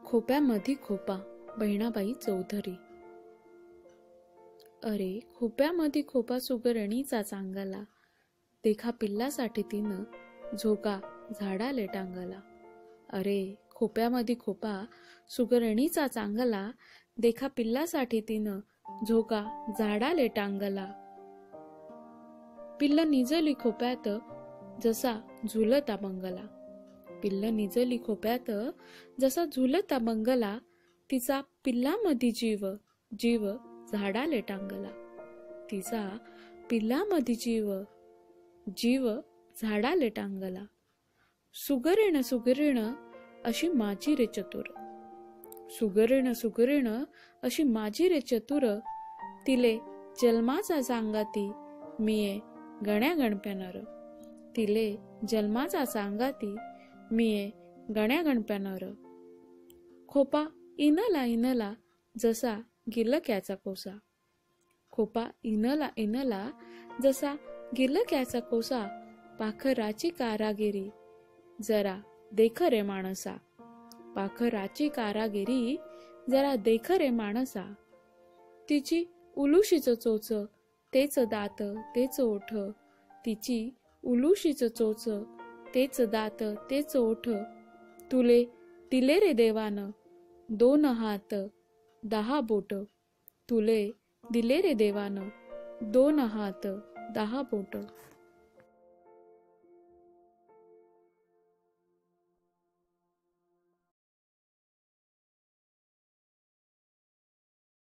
खोप्यामधी खोपा बहिणाबाई चौधरी. अरे खोप्यामधी खोपा सुगरणीचा चांगला, देखा पिल्लासाठी तिनं झोका झाडाले टांगला. अरे खोप्यामधी खोपा सुगरणीचा चांगला, देखा पिल्लासाठी तिनं झोका झाडाले टांगला. पिल्ल निजली खोप्यात जसा झुलता बंगला. पिल्ल निजली खोप्यात जसा झुलता बंगला. तिचा पिल्लामधी जीव जीव झाडाले टांगला. तिचा पिल्लामधी जीव जीव झाडाले टांगला. सुगरीण सुगरीण अशी माझी रे चतुर. सुगरीण सुगरीण अशी माझी रे चतुर. तिले जन्माचा सांगाती मी गण्या गणप्यानर. तिले जन्माचा सांगाती मी गण्या गणप्यानर. खोपा इनला इनला जसा गिलक्याचा कोसा. खोपा इनला इनला जसा गिलक्याचा कोसा. पाखराची कारागिरी जरा देख रे माणसा. पाखराची कारागिरी जरा देख रे माणसा. तिची उलुशीच चोच तेच दात तेच ओठ. तिची उलुशीच चोच तेच दात तेच ओठ. तुले दिले रे देवान 2 हात 10 बोट. तुले दिले रे देवान 2 हात 10 बोट.